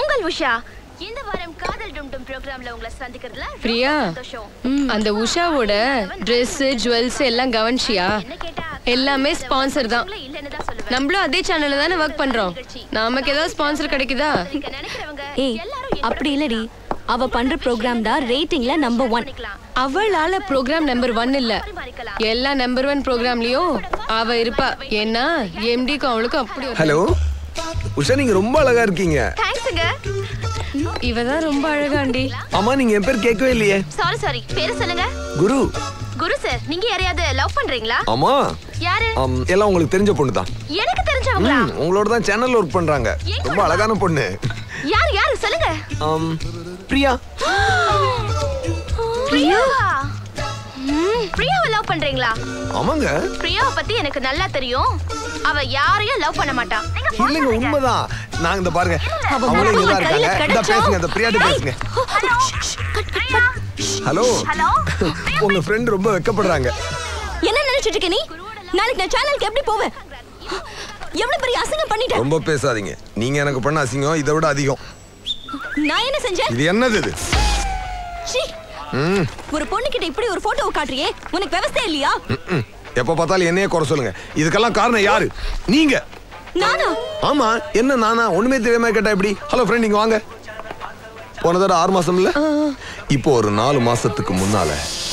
உங்கள் உஷா. இந்த வாரம் காதல் டும்டும் ப்ரோகிராம்ல உங்களை சந்திக்கிறதுல பிரியா, அந்த உஷாவோட Dress, ஜுவல்ஸ் எல்லாம் கவனிச்சியா? எல்லாமே ஸ்பான்சர் தான். நம்மளும் அதே சேனல்ல தானே வர்க் பண்றோம். நமக்கு ஏதாவது ஸ்பான்சர் கிடைக்குதா? ஏய், அப்படி இல்லடி. அவ பண்ற ப்ரோகிராம் தான் ரேட்டிங்ல நம்பர் 1. அவளால ப்ரோகிராம் நம்பர் 1 இல்ல, எல்லா நம்பர் 1 ப்ரோகிராம்லயும் அவ இருப்பா. ஏன்னா எம்டிக்கும் அவளுக்கும் அப்படி. ஹலோ உஷா, நீங்க ரொம்ப அழகா இருக்கீங்க. தேங்க்ஸ்ங்க. இவதான் ரொம்ப அழகாண்டி. ஆமா, நீங்க என் பேர் கேட்கவே இல்லையே. சாரி பேரு சொல்லுங்க. குரு. குரு சார், நீங்க யாரையாவது லவ் பண்றீங்களா? ஆமா. யாரு? எல்லாம் உங்களுக்கு தெரிஞ்ச பொண்ணு தான். எனக்கு தெரிஞ்சவங்களா? உங்களோட தான் சேனல்ல ஒர்க் பண்றாங்க. ரொம்ப அழகான பொண்ணு. யாரு சொல்லுங்க. பிரியா. பிரியாவா? பிரியாவை லவ் பண்றீங்களா? ஆமாங்க. பிரியாவை பத்தி எனக்கு நல்லா தெரியும். அவ யாரையும் லவ் பண்ண மாட்டா. இல்லங்க, உண்மைதான். நாங்க இந்த பாருங்க, அவங்களே இங்க தான் இருக்காங்க. இந்த பேசுங்க, இந்த பிரியாட்ட பேசுங்க. ஹலோ, உங்க ஃப்ரெண்ட் ரொம்ப வெக்கப்படுறாங்க. என்ன நினைச்சிட்டு இருக்க நீ? நாளைக்கு நான் சேனலுக்கு எப்படி போவேன்? எவ்வளவு பெரிய அசிங்கம் பண்ணிட்டேன். ரொம்ப பேசாதீங்க. நீங்க எனக்கு பண்ண அசிங்கம் இதை விட அதிகம். நான் என்ன செஞ்சேன்? இது என்னது இது? ஒரு பொண்ணு கிட்ட இப்படி ஒரு போட்டோ காட்டுறியே, உனக்கு விவசாய இல்லையா? எப்ப பார்த்தாலும் என்னையே குறை சொல்லுங்க. இதுக்கெல்லாம் காரணம் யாரு? நீங்க. நானா? ஆமா. என்ன நானா? ஒண்ணுமே தெரியாம கேட்டா எப்படி? ஹலோ ஃப்ரெண்ட், இங்க வாங்க. போன தடவை 6 மாசம் இல்ல, இப்போ ஒரு 4 மாசத்துக்கு முன்னால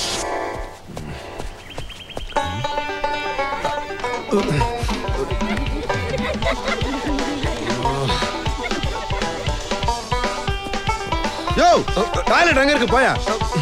யோ, டாய்லெட் எங்க இருக்கு? போயா.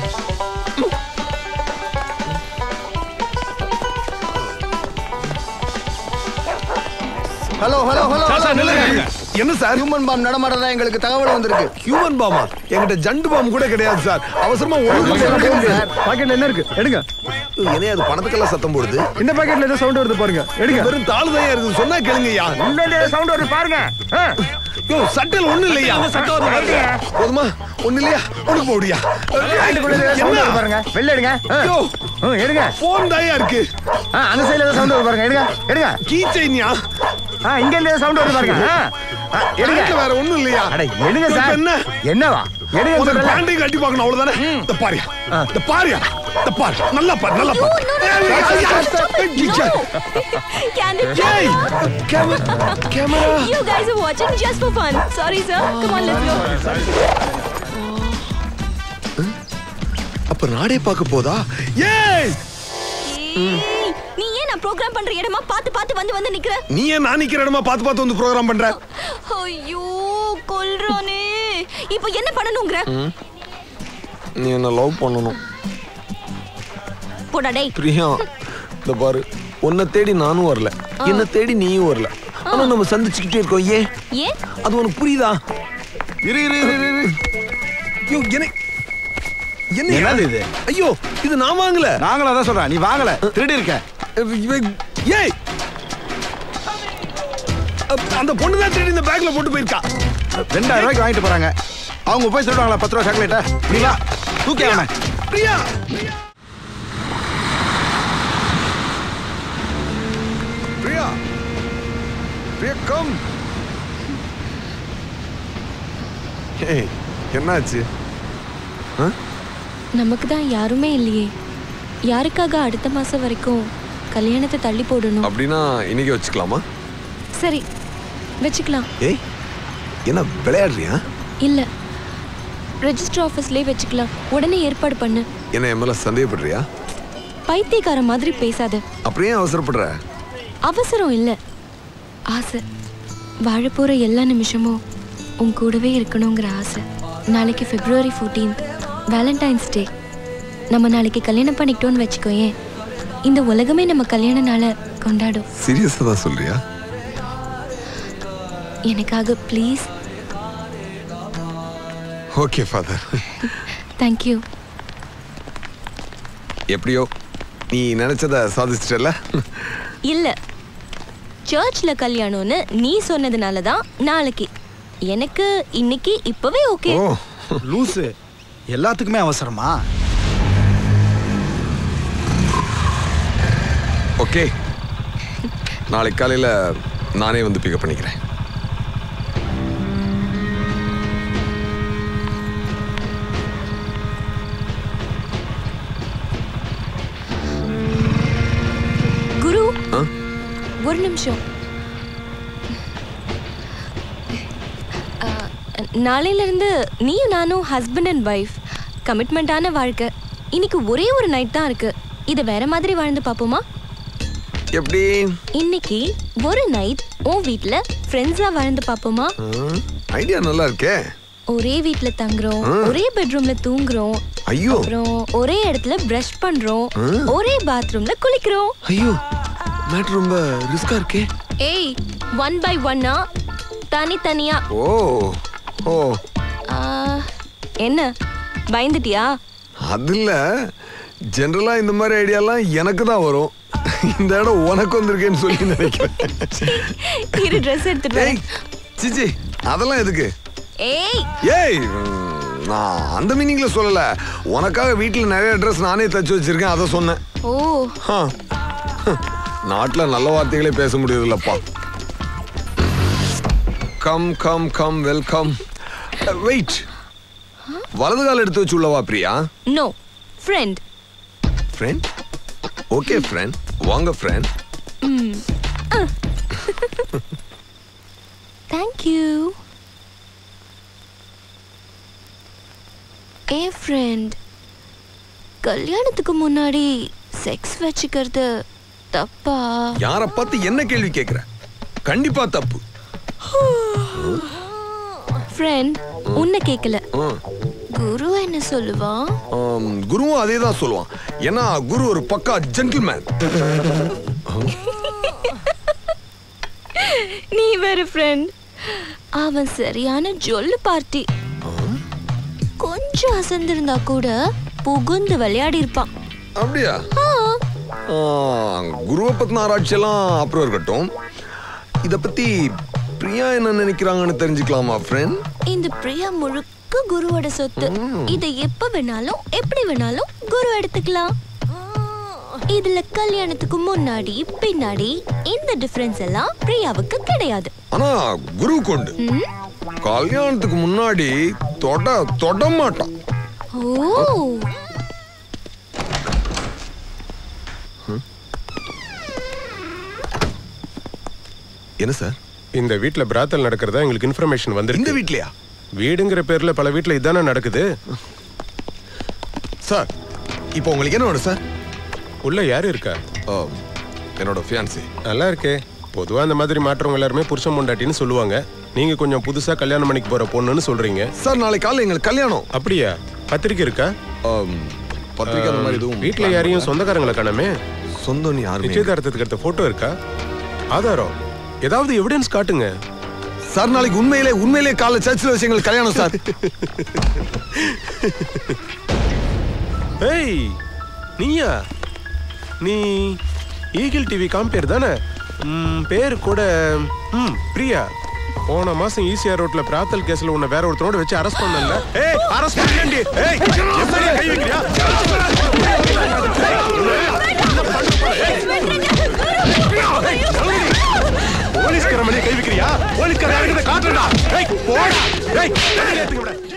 Hello hello hello. என்ன சார்? ஹியூமன் பாம் நடமாடுறதா எங்களுக்கு தகவல் வந்திருக்கு. ஹியூமன் பாமா? என்கிட்ட ஜண்டு பாம் கூட கிடையாது சார். அவசரமா பாக்கெட்ல என்ன இருக்கு? எடுங்க. என்ன அது பணத்துக்கெல்லாம் சத்தம் போடுது? இந்த பாக்கெட்ல ஏதோ சவுண்ட் வருது பாருங்க. எடுங்க. வெறும் தாளுதான் இருக்குது. சொன்னா கேளுங்கய்யா. உள்ள சவுண்ட் வருது பாருங்க. யோ, சட்டல் ஒண்ணு இல்லையா? சட்டம் வருது. போதுமா? ஒண்ணு இல்லையா? உனக்கு போடியா. என்ன பாருங்க. வெள்ள எடுங்க. யோ, எடுங்க. போன் தாயா இருக்கு. அந்த சைடுல ஏதோ சவுண்ட் வருது பாருங்க. எடுங்க. எடுங்க. கீ செயின்யா? இங்க இருந்து சவுண்ட் வருது பாருங்க. எடுங்க. வேற ஒண்ணும் இல்லையா? அட எடுங்க சார். என்ன? என்னவா? எடுங்க. ஒரு பேண்டை கட்டி பார்க்கணும், அவ்வளவுதானே? இந்த பாரியா, இந்த பாரியா, இந்த பாரு. நல்லா பாரு, நல்லா பாரு. Hey, camera. You guys are watching just for fun. Sorry sir. Come on, let's go. அப்ப நாடே பார்க்க போதா? ஏய், நீ ஏன் நான் ப்ரோகிராம் பண்ற இடமா பார்த்து வந்து நிக்கிற? நீ ஏன் நான் நிக்கிற இடமா பார்த்து வந்து ப்ரோகிராம் பண்ற? ஐயோ, கொல்றானே. இப்போ என்ன பண்ணனும்ங்கற? நீ என்ன லவ் பண்ணனும். போடா டேய். பிரியா, இந்த பாரு, உன்னை தேடி நானும் வரல, என்ன தேடி நீயும் வரல. ஆனா நம்ம சந்திச்சுக்கிட்டே இருக்கோம். ஏன்? அது உனக்கு புரியுதா? இரு. ஐயோ, என்ன இது? ஐயோ, இது நான் வாங்கல. நாங்களா தான் சொல்றேன். நீ வாங்கல, திருடி இருக்க. ஏய், அந்த பொண்ணு தான் திருடி இந்த பேக்ல போட்டு போயிருக்கா. 2000 ரூபாய்க்கு வாங்கிட்டு போறாங்க. அவங்க போய் சொல்றாங்களா 10 ரூபாய் சாக்லேட்டா? நீவா தூக்கி அவனை. பிரியா, பிரியா, பிரியா, கம். ஏய், என்னாச்சு? நமக்கு தான் யாருமே இல்லையே. யாருக்காக அடுத்த மாசம் வரைக்கும் கல்யாணத்தை தள்ளி போடணும்? அப்படின்னா இன்னைக்கு வச்சுக்கலாமா? சரி, வச்சுக்கலாம். ஏய், என்ன விளையாடுறியா? இல்ல, ரெஜிஸ்டர் ஆபீஸ்லயே வச்சுக்கலாம். உடனே ஏற்பாடு பண்ணு. என்ன என் மேல சந்தேகப்படுறியா? பைத்தியக்கார மாதிரி பேசாத. அப்படியே அவசரப்படுற? அவசரம் இல்ல, ஆசை. வாழ போற எல்லா நிமிஷமும் உன் கூடவே இருக்கணுங்கிற ஆசை. நாளைக்கு February 14th வேலண்டைன்ஸ் டே. நம்ம நாளைக்கு கல்யாணம் பண்ணிக்கிட்டோன்னு வச்சுக்கோயேன், இந்த உலகமே நம்ம கல்யாண நாளை கொண்டாடும். சீரியஸா தான் சொல்றியா? எனக்காக please. Okay father. Thank you. எப்படியோ நீ நினைச்சத சாதிச்சிட்டல? இல்ல, சர்ச்ல கல்யாணம்னு நீ சொன்னதுனால தான் நாளைக்கு. எனக்கு இன்னைக்கு இப்பவே ஓகே. ஓ லூசு, எல்லாத்துக்குமே அவசரமா? ஓகே, நாளைக்கு காலையில நானே வந்து பிக்கப் பண்ணிக்கிறேன். ஒரு நிமிஷம். நாளையிலிருந்து நீயும் நானும் ஹஸ்பண்ட் அண்ட் ஒய்ஃப், கமிட்மெண்டான வாழ்க்கை. இன்னைக்கு ஒரே ஒரு நைட் தான் இருக்கு. இதை வேற மாதிரி வாழ்ந்து பார்ப்போமா? எப்படி? இன்னைக்கு ஒரு நைட் உன் வீட்ல ஃப்ரெண்ட்ஸா வாழ்ந்து பார்ப்போமா? ஐடியா நல்லா இருக்கே. ஒரே வீட்ல தங்குறோம், ஒரே பெட்ரூம்ல தூங்குறோம், ஐயோ, அப்புறம் ஒரே இடத்துல பிரஷ் பண்றோம், ஒரே பாத்ரூம்ல குளிக்கிறோம். ஐயோ, மேட்டர் ரொம்ப ரிஸ்கா இருக்கே. ஏய், 1 by 1 தனித்தனியா. ஓ ஓ, என்ன பயந்துட்டியா? அதுல ஜெனரலா இந்த மாதிரி ஐடியாலாம் எனக்கு தான் வரும். இந்த இடம் உனக்கு வந்திருக்கேன்னு சொல்லி நினைக்கிறேன். இரு, ட்ரெஸ் எடுத்துட்டு வா. சிச்சி, அதெல்லாம் எதுக்கு? ஏய் ஏய், நான் அந்த மீனிங்ல சொல்லல. உனக்காக வீட்டுல நிறைய ட்ரெஸ் நானே தச்சு வச்சிருக்கேன், அதை சொன்னேன். ஓ, நாட்டுல நல்ல வார்த்தைகளே பேச முடியுது இல்லப்பா. Come come come, welcome. Wait, வலது கால் எடுத்து வச்சு உள்ளவா Priya? No, friend. Friend? Okay friend, வாங்க ஃப்ரெண்ட். Thank you. ஏ ஃப்ரெண்ட், கல்யாணத்துக்கு முன்னாடி செக்ஸ் வச்சுக்கிறது தப்பா? யாரை பார்த்து என்ன கேள்வி கேட்கிற? கண்டிப்பா தப்பு. ஃப்ரெண்ட், உன்னை கேட்கல. குரு என்ன சொல்லுவான்? குருவும் அதே தான் சொல்லுவான். ஏன்னா குரு ஒரு பக்கா ஜென்டில்மேன். நீ வேற ஃப்ரெண்ட். அவன் சரியான ஜொல்லு பார்ட்டி. கொஞ்சம் அசந்திருந்தா கூட புகுந்து விளையாடி இருப்பான். அப்படியா? குருவை பத்தின ஆராய்ச்சி எல்லாம் அப்புறம் இருக்கட்டும். இத பத்தி பிரியா என்ன நினைக்கிறாங்கன்னு தெரிஞ்சுக்கலாமா ஃப்ரெண்ட்? இந்த பிரியா முழுக்க குருவோட சொத்து. இதை எப்ப வேணாலும் எப்படி வேணாலும் குரு எடுத்துக்கலாம். இதுல கல்யாணத்துக்கு முன்னாடி பின்னாடி இந்த டிஃபரன்ஸ் எல்லாம் பிரியாவுக்கு கிடையாது. ஆனா குரு கொண்டு கல்யாணத்துக்கு முன்னாடி தொட மாட்டான். ஓ, என்ன சார்? இந்த வீட்ல பிராத்தல் நடக்கிறதா எங்களுக்கு இன்ஃபர்மேஷன் வந்திருக்கு. இந்த வீட்லயா? வீடுங்கிற பேர்ல பல வீட்ல இதானே நடக்குது. சார், இப்போ உங்களுக்கு என்ன வேணும் சார்? உள்ள யாரு இருக்கா? என்னோட ஃபியான்சி. நல்லா இருக்கே. பொதுவா அந்த மாதிரி மாற்றவங்க எல்லாருமே புருஷன் பொண்டாட்டின்னு சொல்லுவாங்க. நீங்க கொஞ்சம் புதுசா கல்யாணம் பண்ணிக்க போற பொண்ணுன்னு சொல்றீங்க. சார், நாளைக்கு காலையில எங்களுக்கு கல்யாணம். அப்படியா? பத்திரிக்கை இருக்கா? பத்திரிக்கை அந்த மாதிரி எதுவும் வீட்ல யாரையும் சொந்தக்காரங்களை காணமே. சொந்தம் யாரு? நிச்சயதார்த்தத்துக்கு எடுத்த போட்டோ இருக்கா? ஆதாரம் ஏதாவது எவிடன்ஸ் காட்டுங்க சார். நாளைக்கு உண்மையிலே காலைல சர்ச்சில் வச்சு எங்களுக்கு கல்யாணம் சார். ஏய், நீயா? நீ ஈகிள் டிவி காம்பேர் தானே? பேர் கூட பிரியா. போன மாசம் ஈசிஆர் ரோட்ல பிராத்தல் கேஸ்ல உன்னை வேற ஒருத்தரோட வச்சு அரெஸ்ட் பண்ணல. ஏய், அரெஸ்ட் பண்ணி. ஏய், எப்படி கை வைக்கறியா? போலீஸ்கார மேல கை வைக்கறியா? போலீஸ்கார யாருக்கு காட்டுடா. ஏய், போடா. ஏய், ஏத்துங்க.